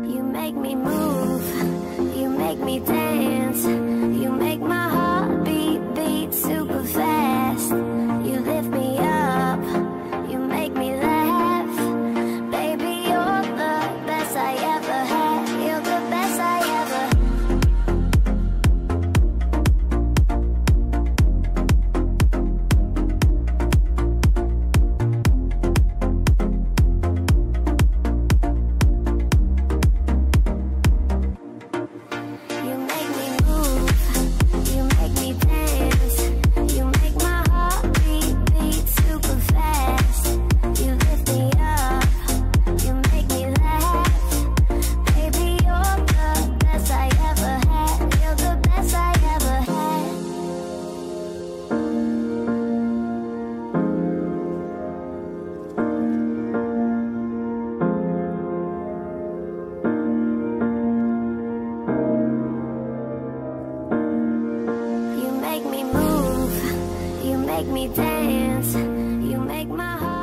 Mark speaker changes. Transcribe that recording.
Speaker 1: You make me move, you make me dance, you make my heart beat super fast. You lift me up, you make me laugh. Baby, you're the best I ever had. You're the best I ever. You make me move, you make me dance, you make my heart beat super fast. You lift me up, you make me laugh. Baby, you're the best I ever had. You're the best I ever had. You make me move, you make me dance, you make my heart